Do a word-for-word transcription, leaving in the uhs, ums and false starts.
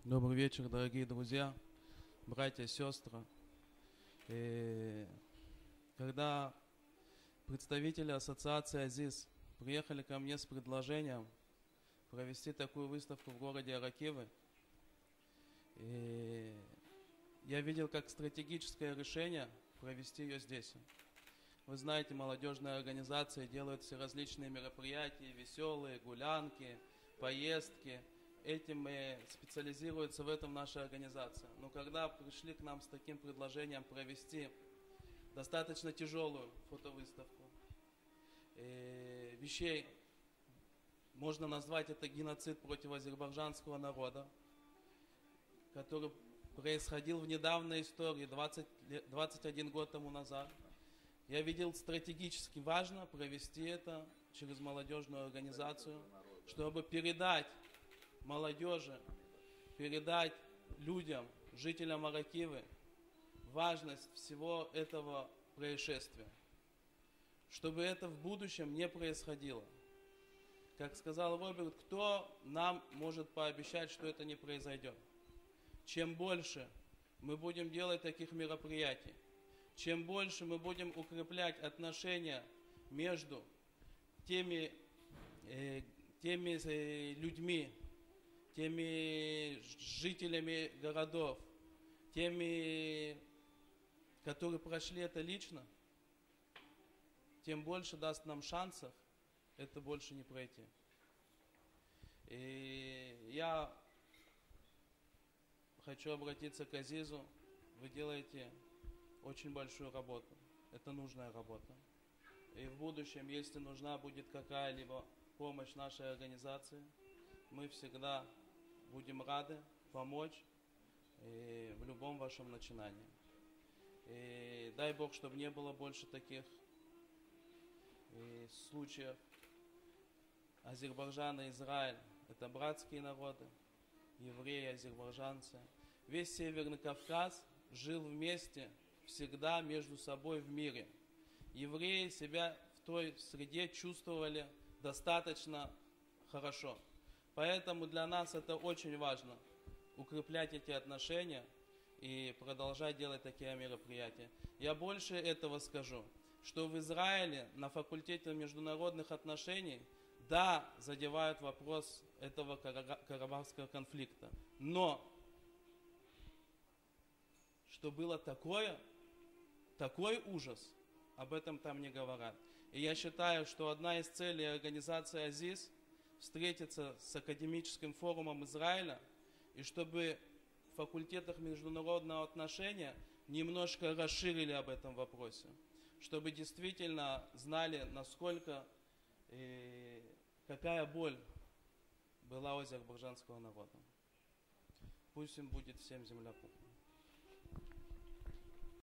Добрый вечер, дорогие друзья, братья и сестры. И когда представители ассоциации Азиз приехали ко мне с предложением провести такую выставку в городе Аракивы, и я видел как стратегическое решение провести ее здесь. Вы знаете, молодежные организации делают все различные мероприятия, веселые, гулянки, поездки. Этим и специализируется в этом наша организация. Но когда пришли к нам с таким предложением провести достаточно тяжелую фотовыставку э, вещей, можно назвать это геноцид против азербайджанского народа, который происходил в недавней истории, двадцать, двадцать один год тому назад. Я видел стратегически важно провести это через молодежную организацию, чтобы передать молодежи, передать людям, жителям Аракивы важность всего этого происшествия, чтобы это в будущем не происходило. Как сказал Роберт, кто нам может пообещать, что это не произойдет? Чем больше мы будем делать таких мероприятий, чем больше мы будем укреплять отношения между теми, э, теми э, людьми, теми жителями городов, теми, которые прошли это лично, тем больше даст нам шансов это больше не пройти. И я хочу обратиться к Азизу. Вы делаете очень большую работу. Это нужная работа. И в будущем, если нужна будет какая-либо помощь нашей организации, мы всегда будем рады помочь и в любом вашем начинании. И дай Бог, чтобы не было больше таких и случаев. Азербайджан и Израиль – это братские народы, евреи, азербайджанцы. Весь Северный Кавказ жил вместе, всегда между собой в мире. Евреи себя в той среде чувствовали достаточно хорошо. Поэтому для нас это очень важно – укреплять эти отношения и продолжать делать такие мероприятия. Я больше этого скажу, что в Израиле на факультете международных отношений, да, задевают вопрос этого карабахского конфликта, но что было такое, такой ужас, об этом там не говорят. И я считаю, что одна из целей организации Азиз – встретиться с академическим форумом Израиля, и чтобы в факультетах международного отношения немножко расширили об этом вопросе, чтобы действительно знали, насколько и какая боль была у азербайджанского народа. Пусть им будет всем земля пухом.